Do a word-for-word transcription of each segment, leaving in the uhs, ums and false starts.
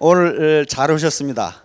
오늘 잘 오셨습니다.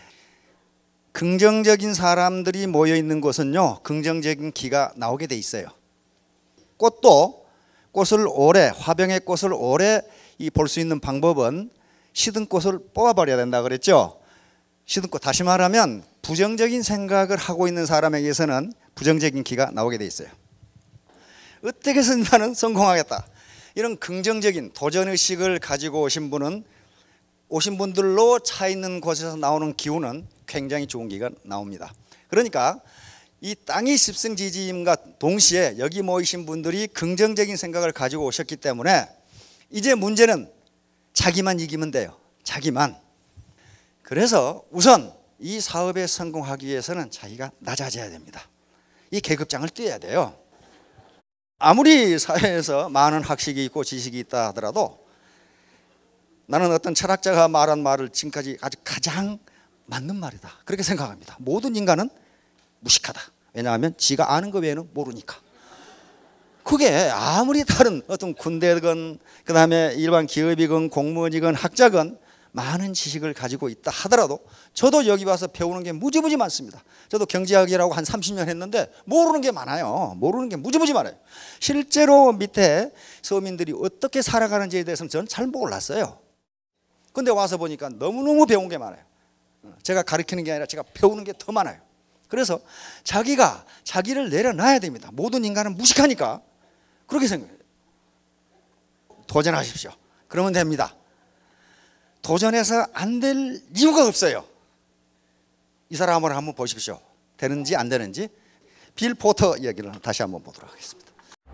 긍정적인 사람들이 모여 있는 곳은요, 긍정적인 기가 나오게 돼 있어요. 꽃도 꽃을 오래, 화병의 꽃을 오래 볼 수 있는 방법은 시든 꽃을 뽑아버려야 된다 그랬죠. 시든 꽃, 다시 말하면 부정적인 생각을 하고 있는 사람에게서는 부정적인 기가 나오게 돼 있어요. 어떻게 해서 나는 성공하겠다, 이런 긍정적인 도전의식을 가지고 오신 분은, 오신 분들로 차 있는 곳에서 나오는 기운은 굉장히 좋은 기가 나옵니다. 그러니까 이 땅이 십승지지임과 동시에 여기 모이신 분들이 긍정적인 생각을 가지고 오셨기 때문에 이제 문제는 자기만 이기면 돼요. 자기만. 그래서 우선 이 사업에 성공하기 위해서는 자기가 낮아져야 됩니다. 이 계급장을 뛰어야 돼요. 아무리 사회에서 많은 학식이 있고 지식이 있다 하더라도 나는 어떤 철학자가 말한 말을 지금까지 아주 가장 맞는 말이다, 그렇게 생각합니다. 모든 인간은 무식하다. 왜냐하면 지가 아는 것 외에는 모르니까. 그게 아무리 다른 어떤 군대건 그 다음에 일반 기업이건 공무원이건 학자건 많은 지식을 가지고 있다 하더라도, 저도 여기 와서 배우는 게 무지무지 많습니다. 저도 경제학이라고 한 삼십 년 했는데 모르는 게 많아요. 모르는 게 무지무지 많아요. 실제로 밑에 서민들이 어떻게 살아가는지에 대해서는 저는 잘 몰랐어요. 근데 와서 보니까 너무너무 배운 게 많아요. 제가 가르치는 게 아니라 제가 배우는 게 더 많아요. 그래서 자기가 자기를 내려놔야 됩니다. 모든 인간은 무식하니까. 그렇게 생각해요. 도전하십시오. 그러면 됩니다. 도전해서 안 될 이유가 없어요. 이 사람을 한번 보십시오. 되는지 안 되는지. 빌 포터 얘기를 다시 한번 보도록 하겠습니다.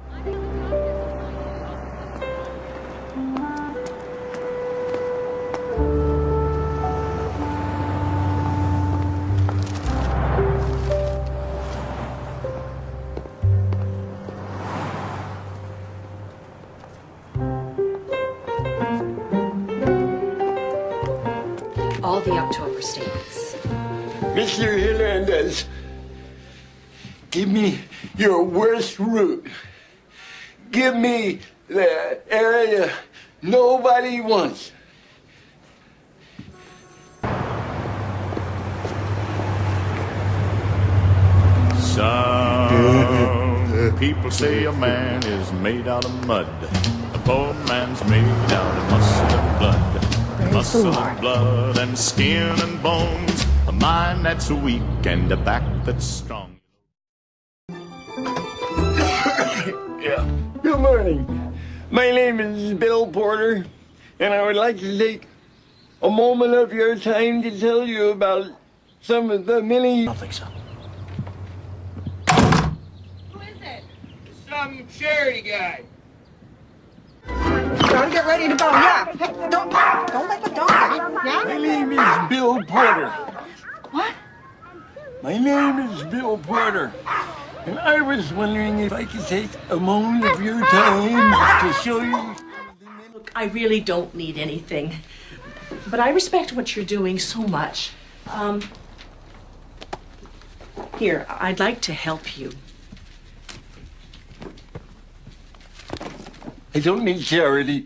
All the October statements. Mister Hernandez, give me your worst route. Give me the area nobody wants. Some people say a man is made out of mud. A poor man's made out of muscle and blood. Muscle and blood and skin and bones. A mind that's weak and a back that's strong. Yeah. Good morning. My name is Bill Porter, and I would like to take a moment of your time to tell you about some of the many... I don't think so. Who is it? Some charity guy. Gotta get ready to go. Yeah. Hey, don't don't let the dog out. My Yeah. name is Bill Porter. What? My name is Bill Porter. And I was wondering if I could take a moment of your time to show you... Look, I really don't need anything, but I respect what you're doing so much. Um, here, I'd like to help you. I don't need charity.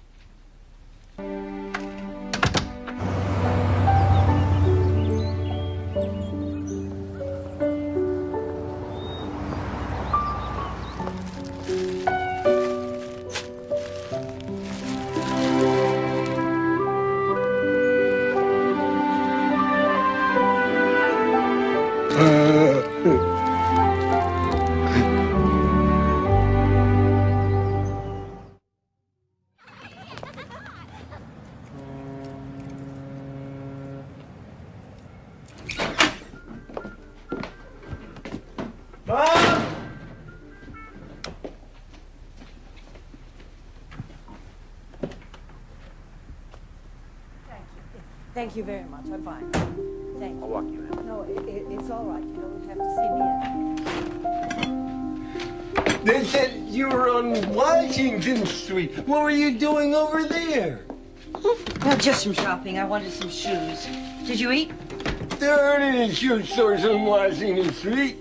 Thank you very much. I'm fine. Thank you. I'll walk you in. No, it, it, it's all right. You don't have to see me in. They said you were on Washington Street. What were you doing over there? Well, just some shopping. I wanted some shoes. Did you eat? There aren't any shoe stores on Washington Street.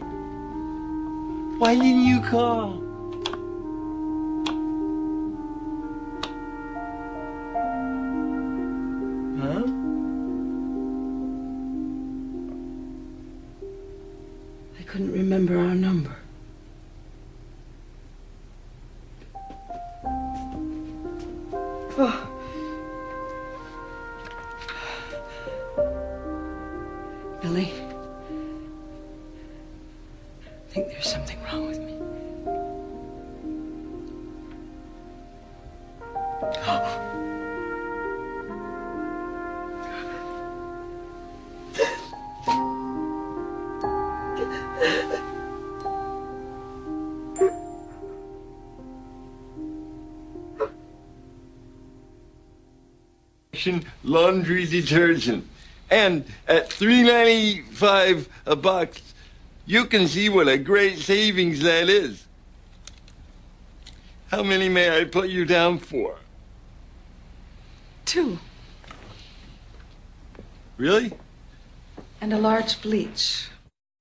Why didn't you call? Huh? number. Oh. Billy, I think there's something wrong with me. Laundry detergent. And at three ninety-five a box, you can see what a great savings that is. How many may I put you down for? Two. Really? And a large bleach.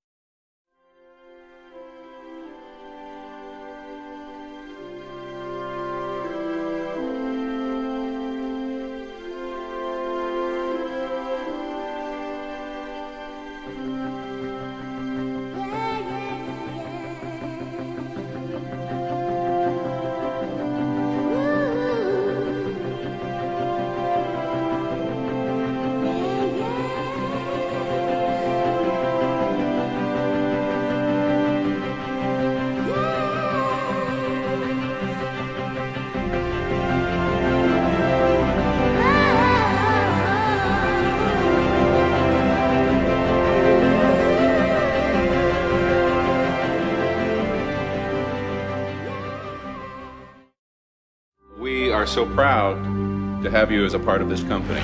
We are so proud to have you as a part of this company.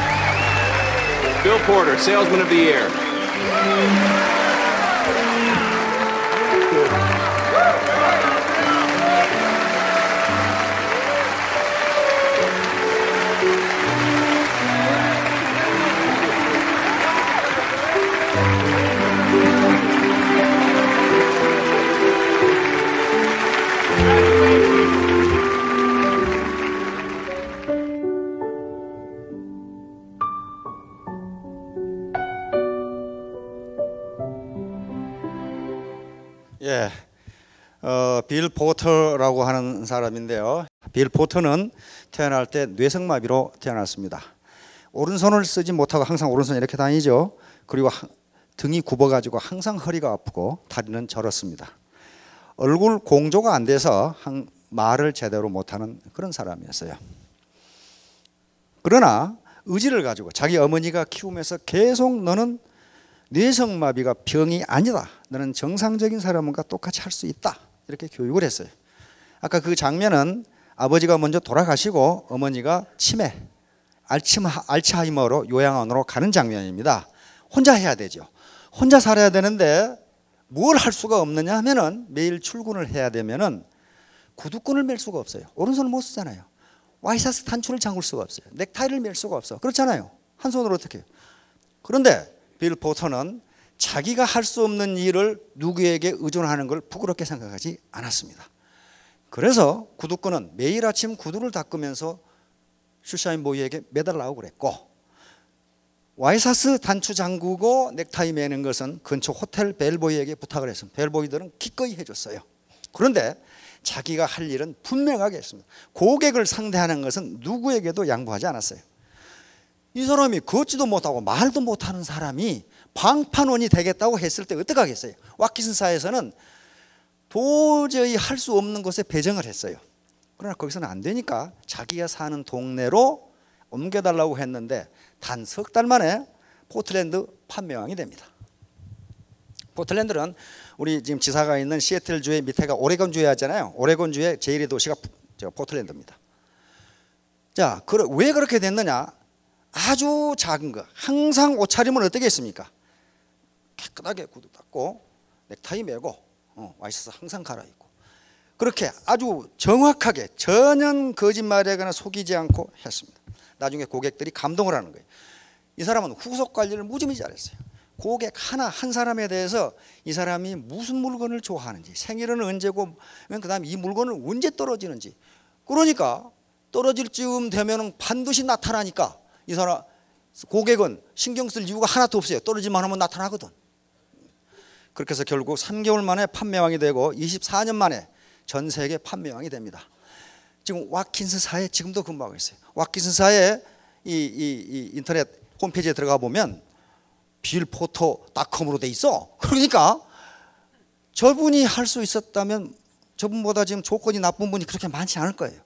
Bill Porter, Salesman of the Year. 예, 어, 빌 포터라고 하는 사람인데요. 빌 포터는 태어날 때 뇌성마비로 태어났습니다. 오른손을 쓰지 못하고 항상 오른손 이렇게 다니죠. 그리고 하, 등이 굽어가지고 항상 허리가 아프고 다리는 저렇습니다. 얼굴 공조가 안 돼서 한, 말을 제대로 못하는 그런 사람이었어요. 그러나 의지를 가지고 자기 어머니가 키우면서 계속 너는 뇌성마비가 병이 아니다. 너는 정상적인 사람과 똑같이 할 수 있다. 이렇게 교육을 했어요. 아까 그 장면은 아버지가 먼저 돌아가시고 어머니가 치매, 알츠마, 알츠하이머로 요양원으로 가는 장면입니다. 혼자 해야 되죠. 혼자 살아야 되는데 뭘 할 수가 없느냐 하면은 매일 출근을 해야 되면은 구두끈을 맬 수가 없어요. 오른손을 못 쓰잖아요. 와이셔츠 단추를 잠글 수가 없어요. 넥타이를 맬 수가 없어. 그렇잖아요. 한 손으로 어떻게 해요? 그런데 빌 포터는 자기가 할 수 없는 일을 누구에게 의존하는 걸 부끄럽게 생각하지 않았습니다. 그래서 구두끈은 매일 아침 구두를 닦으면서 슈샤인 보이에게 매달라고 그랬고, 와이셔츠 단추 잠그고 넥타이 매는 것은 근처 호텔 벨보이에게 부탁을 했습니다. 벨보이들은 기꺼이 해줬어요. 그런데 자기가 할 일은 분명하게 했습니다. 고객을 상대하는 것은 누구에게도 양보하지 않았어요. 이 사람이 걷지도 못하고 말도 못하는 사람이 방판원이 되겠다고 했을 때 어떡하겠어요? 왓킨스사에서는 도저히 할 수 없는 곳에 배정을 했어요. 그러나 거기서는 안 되니까 자기가 사는 동네로 옮겨달라고 했는데 단 석 달 만에 포틀랜드 판매왕이 됩니다. 포틀랜드는 우리 지금 지사가 있는 시애틀주의 밑에가 오레곤주에 하잖아요. 오레곤주의 제일 의 도시가 포틀랜드입니다. 자, 왜 그렇게 됐느냐? 아주 작은 거, 항상 옷차림은 어떻게 했습니까? 깨끗하게 구두 닦고 넥타이 매고 어, 와이셔츠 항상 갈아입고 그렇게 아주 정확하게 전혀 거짓말하거나 속이지 않고 했습니다. 나중에 고객들이 감동을 하는 거예요. 이 사람은 후속 관리를 무지무지 잘했어요. 고객 하나 한 사람에 대해서 이 사람이 무슨 물건을 좋아하는지, 생일은 언제고, 그 다음에 이 물건은 언제 떨어지는지, 그러니까 떨어질 즈음 되면 반드시 나타나니까 이 사람 고객은 신경 쓸 이유가 하나도 없어요. 떨어지만 하면 나타나거든. 그렇게 해서 결국 삼 개월 만에 판매왕이 되고 이십사 년 만에 전 세계 판매왕이 됩니다. 지금 왓킨스사에 지금도 근무하고 있어요. 왓킨스사의 이, 이, 이 인터넷 홈페이지에 들어가 보면 빌 포터 닷컴으로 돼 있어. 그러니까 저분이 할 수 있었다면 저분보다 지금 조건이 나쁜 분이 그렇게 많지 않을 거예요.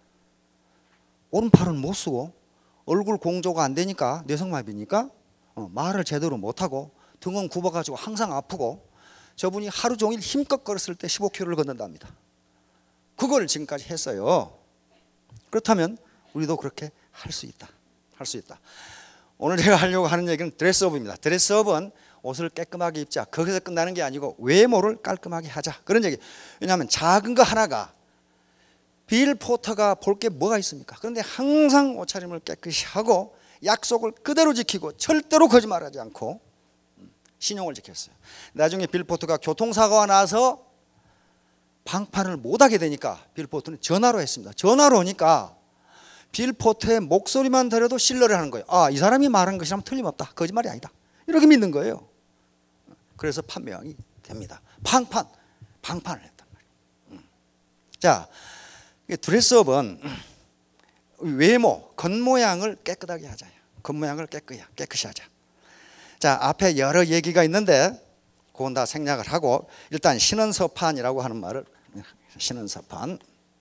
오른팔은 못 쓰고 얼굴 공조가 안 되니까 뇌성마비니까 어, 말을 제대로 못하고 등은 굽어가지고 항상 아프고 저분이 하루 종일 힘껏 걸었을 때 십오 킬로미터를 걷는답니다. 그걸 지금까지 했어요. 그렇다면 우리도 그렇게 할 수 있다. 할 수 있다. 오늘 제가 하려고 하는 얘기는 드레스업입니다. 드레스업은 옷을 깔끔하게 입자. 거기서 끝나는 게 아니고 외모를 깔끔하게 하자. 그런 얘기. 왜냐하면 작은 거 하나가 빌 포터가 볼 게 뭐가 있습니까? 그런데 항상 옷차림을 깨끗이 하고 약속을 그대로 지키고 절대로 거짓말하지 않고 신용을 지켰어요. 나중에 빌 포터가 교통사고가 나서 방판을 못하게 되니까 빌 포터는 전화로 했습니다. 전화로 오니까 빌 포터의 목소리만 들어도 신뢰를 하는 거예요. 아, 이 사람이 말한 것이라면 틀림없다. 거짓말이 아니다. 이렇게 믿는 거예요. 그래서 판매왕이 됩니다. 방판, 방판을 했단 말이에요. 자, 드레스업은 외모, 겉모양을 깨끗하게 하자. 겉모양을 깨끗이, 깨끗이 하자. 자, 앞에 여러 얘기가 있는데 그건 다 생략을 하고 일단 신원서판이라고 하는 말을 신원서판.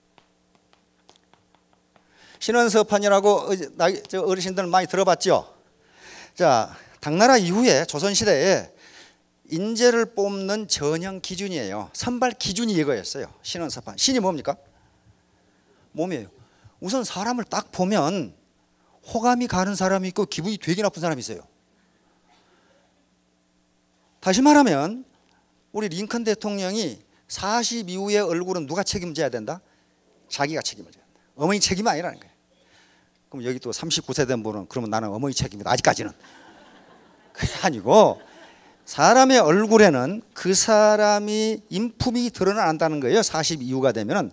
신원서판이라고 어르신들 많이 들어봤죠? 자, 당나라 이후에 조선시대에 인재를 뽑는 전형 기준이에요. 선발 기준이 이거였어요. 신원서판. 신이 뭡니까? 몸이에요. 우선 사람을 딱 보면 호감이 가는 사람이 있고 기분이 되게 나쁜 사람이 있어요. 다시 말하면 우리 링컨 대통령이 사십 이후의 얼굴은 누가 책임져야 된다? 자기가 책임을 져야 된다. 어머니 책임이 아니라는 거예요. 그럼 여기 또 삼십구 세 된 분은 그러면 나는 어머니 책임이다. 아직까지는. 그게 아니고 사람의 얼굴에는 그 사람이 인품이 드러난다는 거예요. 사십 이후가 되면은.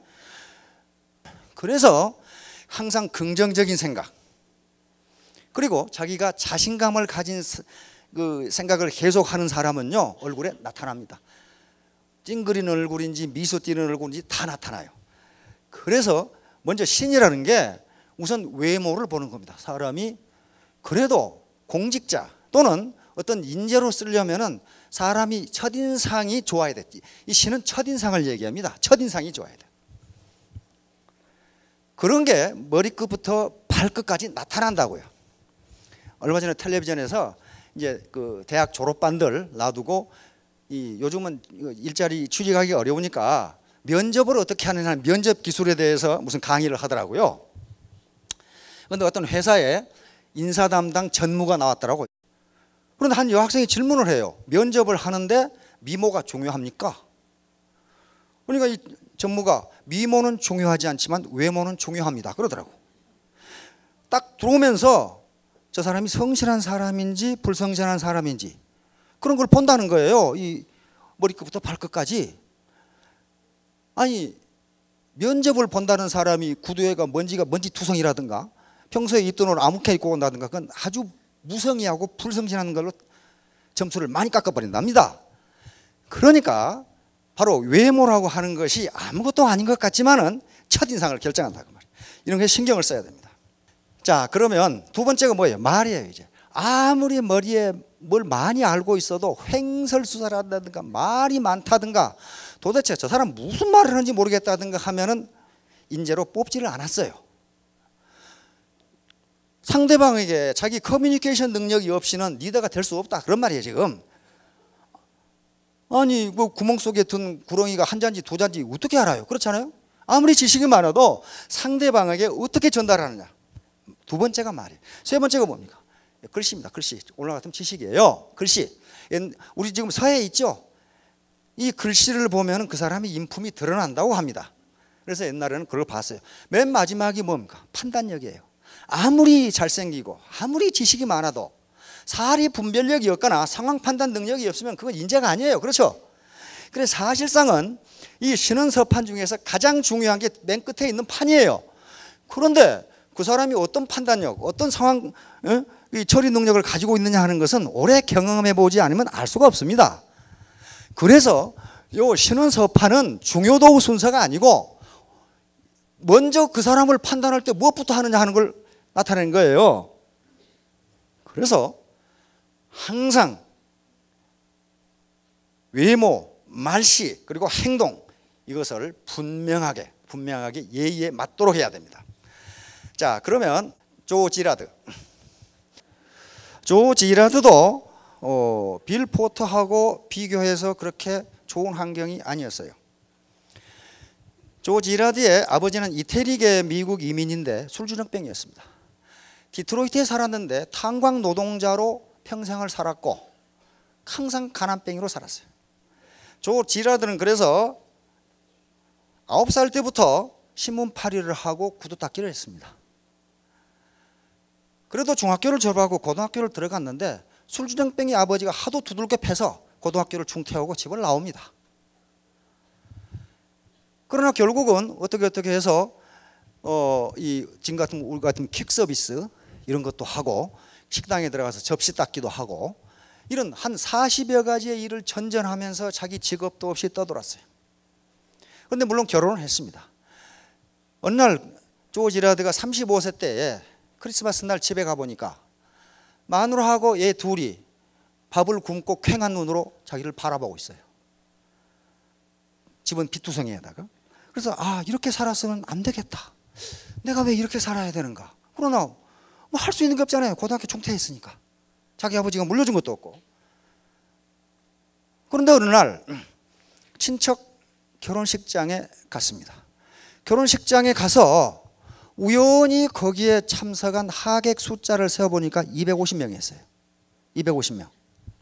그래서 항상 긍정적인 생각 그리고 자기가 자신감을 가진 그 생각을 계속하는 사람은요 얼굴에 나타납니다. 찡그리는 얼굴인지 미소 띄는 얼굴인지 다 나타나요. 그래서 먼저 신이라는 게 우선 외모를 보는 겁니다. 사람이 그래도 공직자 또는 어떤 인재로 쓰려면은 사람이 첫인상이 좋아야 됐지. 이 신은 첫인상을 얘기합니다. 첫인상이 좋아야 돼. 그런 게 머리끝부터 발끝까지 나타난다고요. 얼마 전에 텔레비전에서 이제 그 대학 졸업반들 놔두고 이 요즘은 일자리 취직하기 어려우니까 면접을 어떻게 하느냐 면접 기술에 대해서 무슨 강의를 하더라고요. 그런데 어떤 회사에 인사 담당 전무가 나왔더라고요. 그런데 한 여학생이 질문을 해요. 면접을 하는데 미모가 중요합니까? 그러니까 이 전무가 미모는 중요하지 않지만 외모는 중요합니다. 그러더라고. 딱 들어오면서 저 사람이 성실한 사람인지 불성실한 사람인지 그런 걸 본다는 거예요. 이 머리끝부터 발끝까지. 아니 면접을 본다는 사람이 구두에가 먼지가 먼지투성이라든가 평소에 입던 옷을 아무렇게 입고 온다든가 그건 아주 무성의하고 불성실한 걸로 점수를 많이 깎아버린답니다. 그러니까 바로 외모라고 하는 것이 아무것도 아닌 것 같지만은 첫인상을 결정한다고 말이에요. 이런 게 신경을 써야 됩니다. 자, 그러면 두 번째가 뭐예요? 말이에요. 이제 아무리 머리에 뭘 많이 알고 있어도 횡설수설을 한다든가 말이 많다든가 도대체 저 사람 무슨 말을 하는지 모르겠다든가 하면은 인재로 뽑지를 않았어요. 상대방에게 자기 커뮤니케이션 능력이 없이는 리더가 될 수 없다 그런 말이에요 지금. 아니 그 구멍 속에 든 구렁이가 한 잔지 두 잔지 어떻게 알아요? 그렇잖아요. 아무리 지식이 많아도 상대방에게 어떻게 전달하느냐. 두 번째가 말이에요. 세 번째가 뭡니까? 글씨입니다. 글씨. 오늘 같은 지식이에요. 글씨. 우리 지금 서해 있죠? 이 글씨를 보면 그 사람의 인품이 드러난다고 합니다. 그래서 옛날에는 그걸 봤어요. 맨 마지막이 뭡니까? 판단력이에요. 아무리 잘생기고 아무리 지식이 많아도 사리 분별력이 없거나 상황 판단 능력이 없으면 그건 인재가 아니에요. 그렇죠? 그래서 사실상은 이 신원서판 중에서 가장 중요한 게 맨 끝에 있는 판이에요. 그런데 그 사람이 어떤 판단력, 어떤 상황 어? 이 처리 능력을 가지고 있느냐 하는 것은 오래 경험해 보지 않으면 알 수가 없습니다. 그래서 요 신원서파는 중요도 순서가 아니고 먼저 그 사람을 판단할 때 무엇부터 하느냐 하는 걸 나타내는 거예요. 그래서 항상 외모, 말씨 그리고 행동 이것을 분명하게 분명하게 예의에 맞도록 해야 됩니다. 자, 그러면 조 지라드. 조 지라드도 어, 빌 포터하고 비교해서 그렇게 좋은 환경이 아니었어요. 조 지라드의 아버지는 이태리계 미국 이민인데 술주정병이었습니다. 디트로이트에 살았는데 탄광 노동자로 평생을 살았고 항상 가난뱅이로 살았어요. 조 지라드는 그래서 아홉 살 때부터 신문팔이를 하고 구두 닦기를 했습니다. 그래도 중학교를 졸업하고 고등학교를 들어갔는데 술주정병이 아버지가 하도 두들겨 패서 고등학교를 중퇴하고 집을 나옵니다. 그러나 결국은 어떻게 어떻게 해서 어, 이 지금 같은 우리 같은 퀵 서비스 이런 것도 하고 식당에 들어가서 접시 닦기도 하고 이런 한 사십여 가지의 일을 전전하면서 자기 직업도 없이 떠돌았어요. 그런데 물론 결혼을 했습니다. 어느 날 조 지라드가 삼십오 세 때에 크리스마스 날 집에 가보니까 마누라하고 얘 둘이 밥을 굶고 퀭한 눈으로 자기를 바라보고 있어요. 집은 비투성이에다가. 그래서 아, 이렇게 살았으면 안 되겠다. 내가 왜 이렇게 살아야 되는가. 그러나 뭐 할 수 있는 게 없잖아요. 고등학교 중퇴했으니까. 자기 아버지가 물려준 것도 없고. 그런데 어느 날 친척 결혼식장에 갔습니다. 결혼식장에 가서 우연히 거기에 참석한 하객 숫자를 세어보니까 이백오십 명이었어요. 이백오십 명.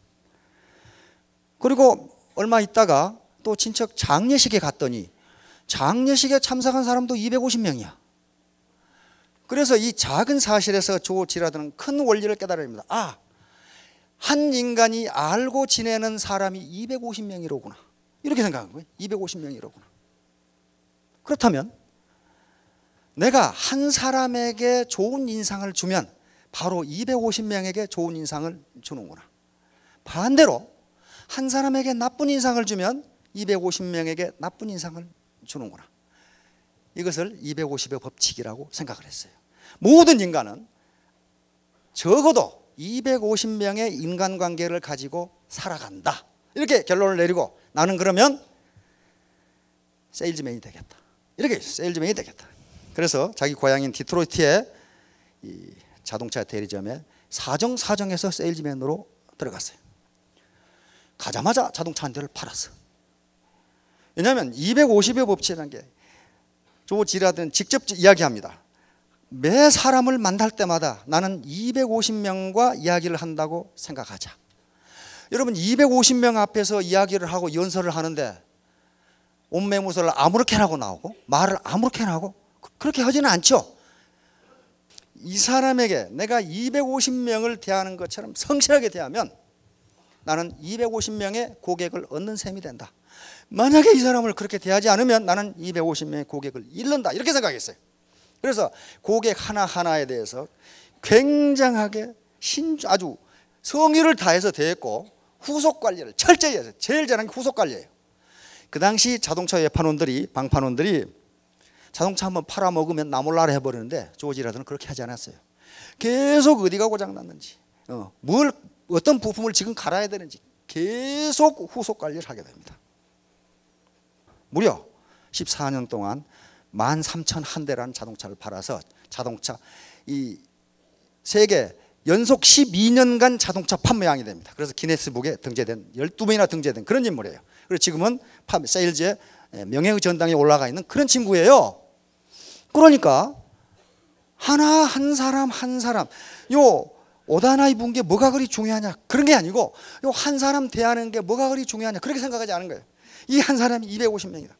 그리고 얼마 있다가 또 친척 장례식에 갔더니 장례식에 참석한 사람도 이백오십 명이야. 그래서 이 작은 사실에서 조 지라드는 큰 원리를 깨달습니다. 아, 한 인간이 알고 지내는 사람이 이백오십 명이로구나. 이렇게 생각한 거예요. 이백오십 명이로구나. 그렇다면 내가 한 사람에게 좋은 인상을 주면 바로 이백오십 명에게 좋은 인상을 주는구나. 반대로 한 사람에게 나쁜 인상을 주면 이백오십 명에게 나쁜 인상을 주는구나. 이것을 이백오십의 법칙이라고 생각을 했어요. 모든 인간은 적어도 이백오십 명의 인간관계를 가지고 살아간다. 이렇게 결론을 내리고 나는 그러면 세일즈맨이 되겠다. 이렇게 세일즈맨이 되겠다. 그래서 자기 고향인 디트로이트의 이 자동차 대리점에 사정사정해서 세일즈맨으로 들어갔어요. 가자마자 자동차 한 대를 팔았어. 왜냐하면 이백오십의 법칙이라는 게 조 지라드는 직접 이야기합니다. 매 사람을 만날 때마다 나는 이백오십 명과 이야기를 한다고 생각하자. 여러분 이백오십 명 앞에서 이야기를 하고 연설을 하는데 옷매무새를 아무렇게나 하고 나오고 말을 아무렇게나 하고 그렇게 하지는 않죠. 이 사람에게 내가 이백오십 명을 대하는 것처럼 성실하게 대하면 나는 이백오십 명의 고객을 얻는 셈이 된다. 만약에 이 사람을 그렇게 대하지 않으면 나는 이백오십 명의 고객을 잃는다. 이렇게 생각했어요. 그래서 고객 하나하나에 대해서 굉장하게 신주, 아주 성의를 다해서 대했고 후속 관리를 철저히 해서 제일 잘하는 게 후속 관리예요. 그 당시 자동차 외판원들이 방판원들이 자동차 한번 팔아먹으면 나몰라라 해버리는데 조 지라드는 그렇게 하지 않았어요. 계속 어디가 고장났는지 어, 뭘 어떤 부품을 지금 갈아야 되는지 계속 후속 관리를 하게 됩니다. 무려 십사 년 동안 만 삼천 한 대라는 자동차를 팔아서 자동차 이 세계 연속 십이 년간 자동차 판매왕이 됩니다. 그래서 기네스북에 등재된 열두 번이나 등재된 그런 인물이에요. 그리고 지금은 세일즈의 명예의 전당에 올라가 있는 그런 친구예요. 그러니까 하나 한 사람 한 사람 요 옷 하나 입은 게 뭐가 그리 중요하냐 그런 게 아니고 요 한 사람 대하는 게 뭐가 그리 중요하냐 그렇게 생각하지 않은 거예요. 이 한 사람이 이백오십 명이다.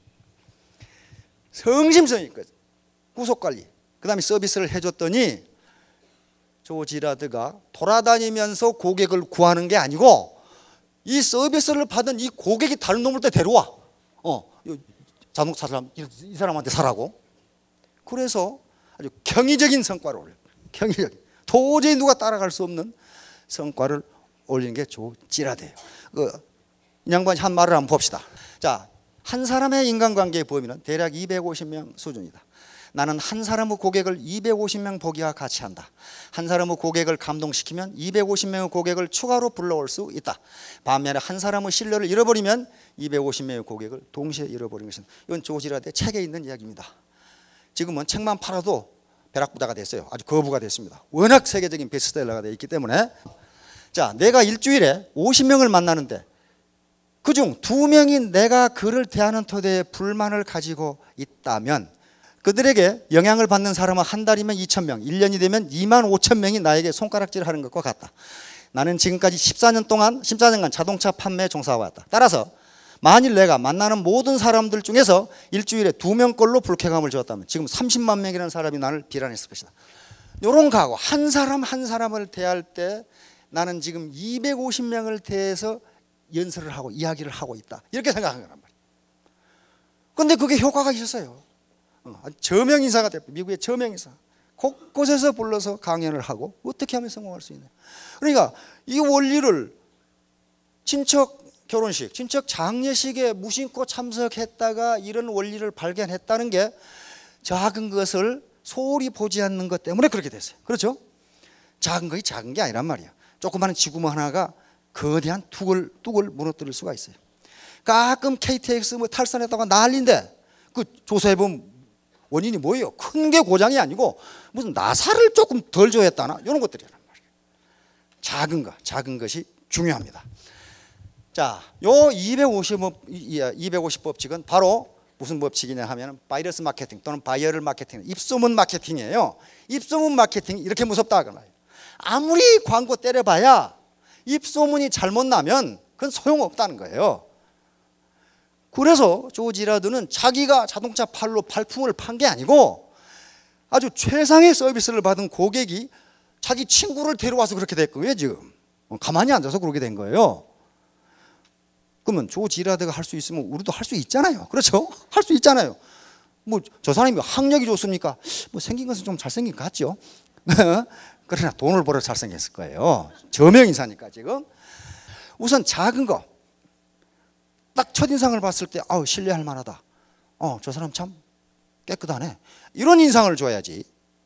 성심성의 있거든. 후속관리 그 다음에 서비스를 해줬더니 조 지라드가 돌아다니면서 고객을 구하는 게 아니고 이 서비스를 받은 이 고객이 다른 놈을 때 데려와. 어, 자동차 사람 이 사람한테 사라고. 그래서 아주 경이적인 성과를 올려. 경이적인. 도저히 누가 따라갈 수 없는 성과를 올리는 게 조 지라드예요. 그 이 양반이 한 말을 한번 봅시다. 자, 한 사람의 인간관계의 범위는 대략 이백오십 명 수준이다. 나는 한 사람의 고객을 이백오십 명 보기와 같이 한다. 한 사람의 고객을 감동시키면 이백오십 명의 고객을 추가로 불러올 수 있다. 반면에 한 사람의 신뢰를 잃어버리면 이백오십 명의 고객을 동시에 잃어버리는 것은, 이건 조지라드의 책에 있는 이야기입니다. 지금은 책만 팔아도 벼락부자가 됐어요. 아주 거부가 됐습니다. 워낙 세계적인 베스트셀러가 되어 있기 때문에. 자, 내가 일주일에 오십 명을 만나는데 그중 두 명이 내가 그를 대하는 토대에 불만을 가지고 있다면 그들에게 영향을 받는 사람은 한 달이면 이천 명, 일 년이 되면 이만 오천 명이 나에게 손가락질하는 것과 같다. 나는 지금까지 십사 년 동안 십사 년간 자동차 판매에 종사해왔다. 따라서 만일 내가 만나는 모든 사람들 중에서 일주일에 두 명꼴로 불쾌감을 주었다면 지금 삼십만 명이라는 사람이 나를 비난했을 것이다. 이런 각오, 한 사람 한 사람을 대할 때 나는 지금 이백오십 명을 대해서 연설을 하고 이야기를 하고 있다, 이렇게 생각한 거란 말이에요. 그런데 그게 효과가 있었어요. 저명인사가 됐고, 미국의 저명인사 곳곳에서 불러서 강연을 하고 어떻게 하면 성공할 수 있냐. 그러니까 이 원리를 친척 결혼식, 친척 장례식에 무심코 참석했다가 이런 원리를 발견했다는 게 작은 것을 소홀히 보지 않는 것 때문에 그렇게 됐어요. 그렇죠? 작은 것이 작은 게 아니란 말이에요. 조그마한 지구모 하나가 거대한 뚝을, 뚝을 무너뜨릴 수가 있어요. 가끔 케이티엑스 뭐 탈선했다가 난리인데 그 조사해보면 원인이 뭐예요? 큰 게 고장이 아니고 무슨 나사를 조금 덜 조였다나 이런 것들이란 말이에요. 작은 것, 작은 것이 중요합니다. 자, 요 이백오십 법칙은 바로 무슨 법칙이냐 하면 바이러스 마케팅 또는 바이어럴 마케팅, 입소문 마케팅이에요. 입소문 마케팅이 이렇게 무섭다 그 말이에요. 아무리 광고 때려봐야 입소문이 잘못 나면 그건 소용없다는 거예요. 그래서 조지라드는 자기가 자동차 팔로 발품을 판 게 아니고 아주 최상의 서비스를 받은 고객이 자기 친구를 데려와서 그렇게 됐고요. 지금 가만히 앉아서 그렇게 된 거예요. 그러면 조지라드가 할 수 있으면 우리도 할 수 있잖아요. 그렇죠? 할 수 있잖아요. 뭐 저 사람이 학력이 좋습니까? 뭐 생긴 것은 좀 잘생긴 것 같죠. 그러나 돈을 벌어 잘생겼을 거예요. 저명인사니까 지금. 우선 작은 거, 딱 첫인상을 봤을 때 아우 신뢰할 만하다, 어, 저 사람 참 깨끗하네, 이런 인상을 줘야지.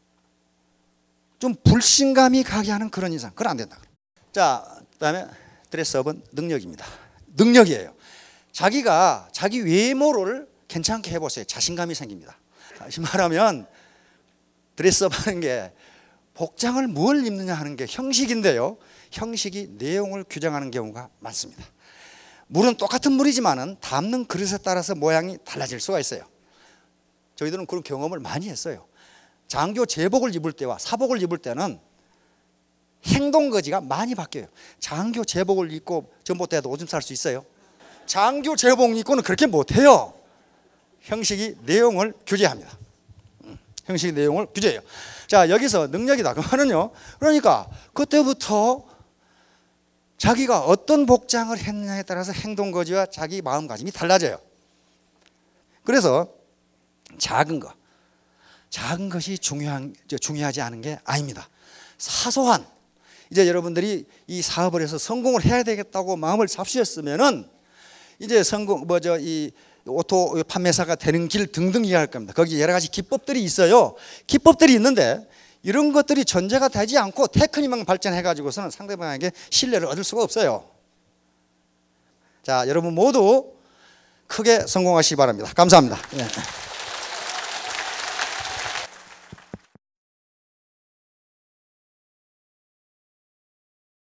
좀 불신감이 가게 하는 그런 인상, 그건 안 된다. 자, 그 다음에 드레스업은 능력입니다. 능력이에요. 자기가 자기 외모를 괜찮게 해보세요. 자신감이 생깁니다. 다시 말하면 드레스업 하는 게 복장을 뭘 입느냐 하는 게 형식인데요, 형식이 내용을 규정하는 경우가 많습니다. 물은 똑같은 물이지만은 담는 그릇에 따라서 모양이 달라질 수가 있어요. 저희들은 그런 경험을 많이 했어요. 장교 제복을 입을 때와 사복을 입을 때는 행동거지가 많이 바뀌어요. 장교 제복을 입고 전봇대에도 오줌 쌀 수 있어요? 장교 제복 입고는 그렇게 못해요. 형식이 내용을 규제합니다. 형식이 내용을 규제해요. 자, 여기서 능력이다 그 말은요, 그러니까 그때부터 자기가 어떤 복장을 했느냐에 따라서 행동거지와 자기 마음가짐이 달라져요. 그래서 작은 것, 작은 것이 중요한, 중요하지 않은 게 아닙니다. 사소한, 이제 여러분들이 이 사업을 해서 성공을 해야 되겠다고 마음을 잡수셨으면은 이제 성공, 뭐죠, 이 오토 판매사가 되는 길 등등 이해할 겁니다. 거기 여러 가지 기법들이 있어요. 기법들이 있는데 이런 것들이 전제가 되지 않고 테크닉만 발전해가지고서는 상대방에게 신뢰를 얻을 수가 없어요. 자, 여러분 모두 크게 성공하시기 바랍니다. 감사합니다. 예.